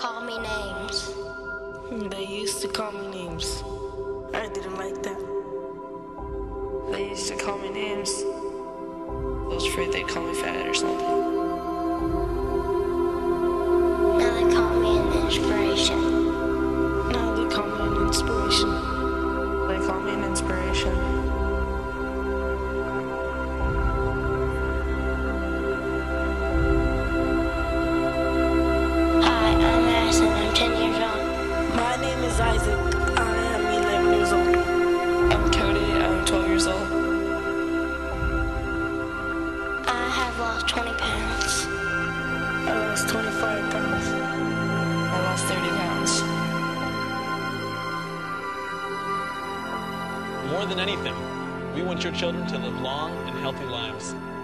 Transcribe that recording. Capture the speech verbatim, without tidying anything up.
call me names. They used to call me names. I didn't like that. They used to call me names. I was afraid they'd call me fat or something. Now they call me an inspiration. Now they call me an inspiration. They call me an inspiration. Hi, I'm Madison. I'm ten years old. My name is Isaac. I am eleven years old. I'm Cody. I'm twelve years old. I have lost twenty pounds. I lost twenty-five pounds. I lost thirty pounds. More than anything, we want your children to live long and healthy lives.